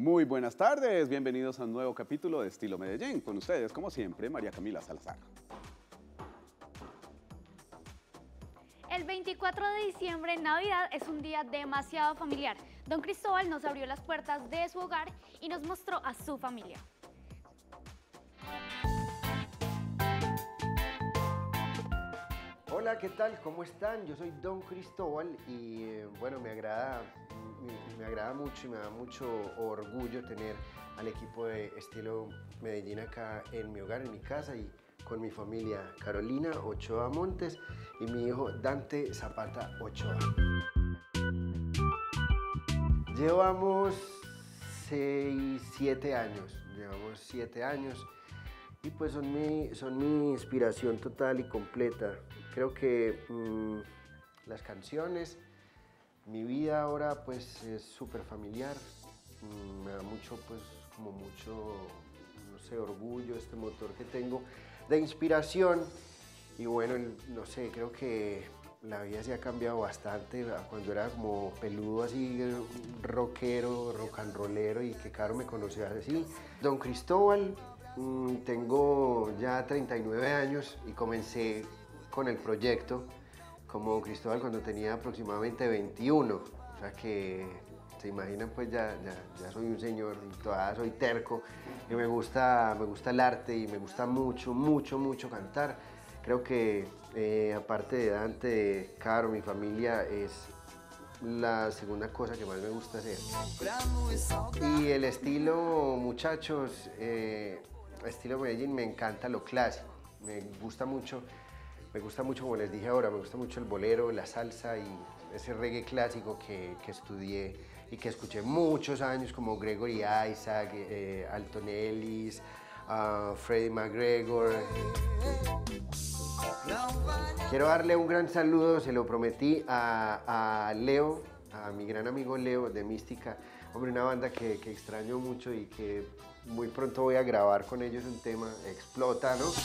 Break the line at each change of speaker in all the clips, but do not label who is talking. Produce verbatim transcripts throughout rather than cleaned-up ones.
Muy buenas tardes, bienvenidos a un nuevo capítulo de Estilo Medellín. Con ustedes, como siempre, María Camila Salazar.
El veinticuatro de diciembre, Navidad, es un día demasiado familiar. Don Cristóbal nos abrió las puertas de su hogar y nos mostró a su familia.
Hola, ¿qué tal? ¿Cómo están? Yo soy Don Cristóbal y eh, bueno, me agrada, me, me agrada mucho y me da mucho orgullo tener al equipo de Estilo Medellín acá en mi hogar, en mi casa y con mi familia, Carolina Ochoa Montes y mi hijo Dante Zapata Ochoa. Llevamos seis, siete años, llevamos siete años. Y pues son mi, son mi inspiración total y completa. Creo que mmm, las canciones, mi vida ahora pues es súper familiar. Mmm, me da mucho, pues como mucho, no sé, orgullo este motor que tengo de inspiración. Y bueno, no sé, creo que la vida se ha cambiado bastante. Cuando era como peludo así, rockero, rock and rollero y que Caro me conocía así. Don Cristóbal. Tengo ya treinta y nueve años y comencé con el proyecto como Cristóbal cuando tenía aproximadamente veintiuno. O sea que se imaginan, pues ya, ya, ya soy un señor y todavía soy terco y me gusta, me gusta el arte y me gusta mucho, mucho, mucho cantar. Creo que eh, aparte de Dante, de Caro, mi familia es la segunda cosa que más me gusta hacer. Y el estilo, muchachos, eh, estilo Medellín, me encanta lo clásico, me gusta mucho, me gusta mucho, como les dije ahora, me gusta mucho el bolero, la salsa y ese reggae clásico que, que estudié y que escuché muchos años, como Gregory Isaac, eh, Alton Ellis, uh, Freddie McGregor. Quiero darle un gran saludo, se lo prometí a, a Leo, a mi gran amigo Leo de Mística, hombre, una banda que, que extraño mucho y que muy pronto voy a grabar con ellos un tema, Explota, ¿no?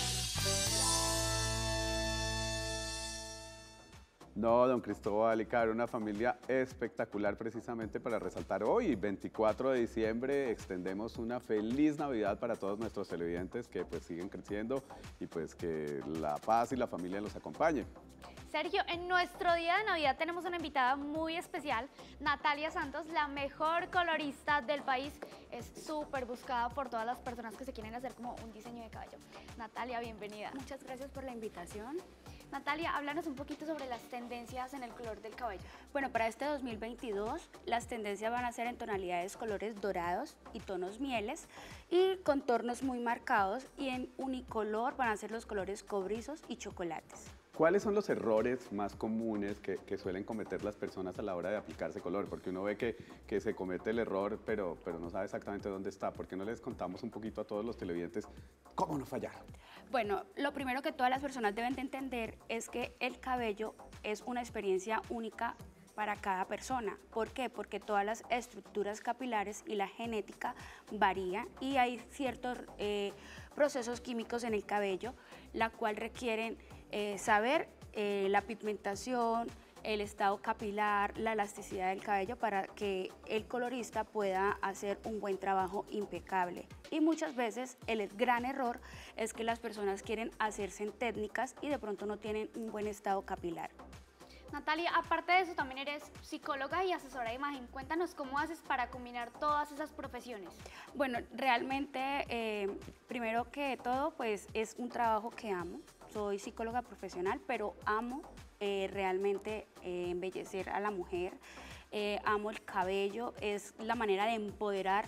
No, don Cristóbal y Caro, una familia espectacular precisamente para resaltar hoy, veinticuatro de diciembre, extendemos una feliz Navidad para todos nuestros televidentes que pues siguen creciendo y pues que la paz y la familia los acompañe.
Sergio, en nuestro día de Navidad tenemos una invitada muy especial, Natalia Santos, la mejor colorista del país. Es súper buscada por todas las personas que se quieren hacer como un diseño de cabello. Natalia, bienvenida.
Muchas gracias por la invitación.
Natalia, háblanos un poquito sobre las tendencias en el color del cabello.
Bueno, para este dos mil veintidós las tendencias van a ser en tonalidades colores dorados y tonos mieles y contornos muy marcados, y en unicolor van a ser los colores cobrizos y chocolates.
¿Cuáles son los errores más comunes que, que suelen cometer las personas a la hora de aplicarse color? Porque uno ve que, que se comete el error, pero, pero no sabe exactamente dónde está. ¿Por qué no les contamos un poquito a todos los televidentes cómo no fallar?
Bueno, lo primero que todas las personas deben de entender es que el cabello es una experiencia única para cada persona. ¿Por qué? Porque todas las estructuras capilares y la genética varían y hay ciertos eh, procesos químicos en el cabello, la cual requieren eh, saber eh, la pigmentación, el estado capilar, la elasticidad del cabello para que el colorista pueda hacer un buen trabajo impecable. Y muchas veces el gran error es que las personas quieren hacerse en técnicas y de pronto no tienen un buen estado capilar.
Natalia, aparte de eso también eres psicóloga y asesora de imagen. Cuéntanos cómo haces para combinar todas esas profesiones.
Bueno, realmente, eh, primero que todo, pues es un trabajo que amo. Soy psicóloga profesional, pero amo eh, realmente eh, embellecer a la mujer. Eh, amo el cabello, es la manera de empoderar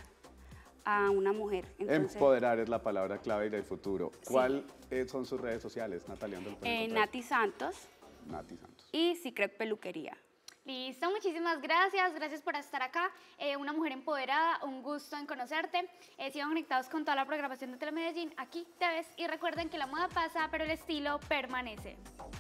a una mujer. Entonces,
empoderar es la palabra clave del futuro. Sí. ¿Cuáles son sus redes sociales, Natalia?
Eh, Nati Santos.
Nati Santos.
Y Secret Peluquería.
Listo, muchísimas gracias, gracias por estar acá, eh, una mujer empoderada, un gusto en conocerte, eh, sigan conectados con toda la programación de Telemedellín, aquí te ves y recuerden que la moda pasa, pero el estilo permanece.